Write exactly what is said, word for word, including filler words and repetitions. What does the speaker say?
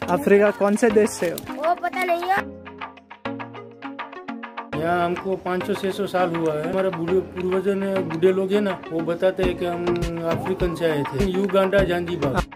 Africa कौन से देश से हो? वो पता नहीं है। यहाँ हमको पाँच सौ छह सौ साल हुआ है। हमारे बूढ़े पूर्वजों ने बूढ़े लोग हैं ना, वो बताते हैं कि हम अफ्रीकन से आए थे, युगांडा, जांजीबार।